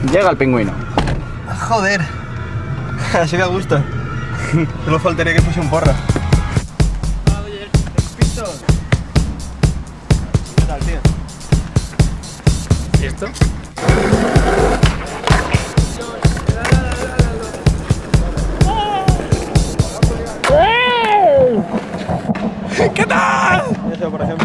Llega el pingüino. Joder. Así me gusta. Solo faltaría que fuese un porra. Oye, piso. ¿Qué tal, tío? ¿Y esto? ¿Qué tal? Eso, por ejemplo.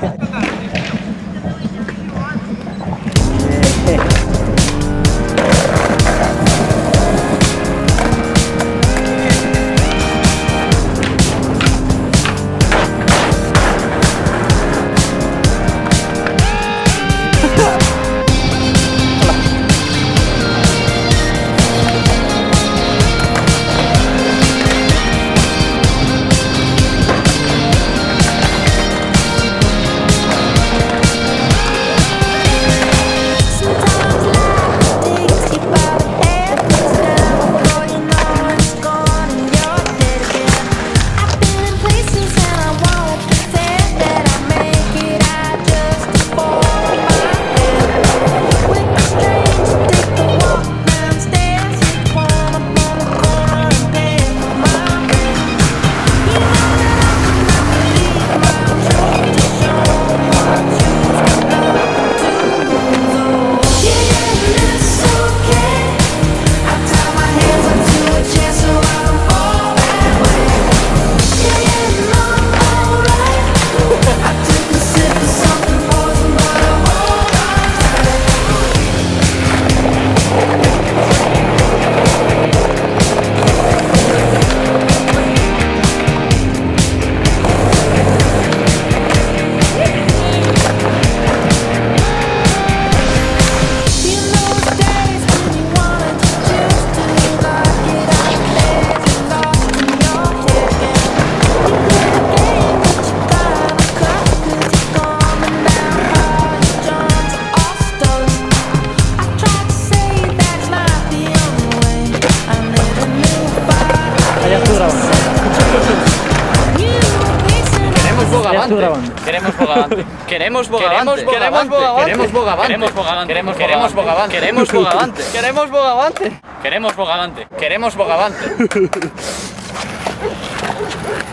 Queremos Bogavante. Queremos Bogavante. Queremos Bogavante. Queremos Bogavante. Queremos Bogavante. Queremos Bogavante. Queremos Bogavante. Queremos Bogavante. Queremos Bogavante.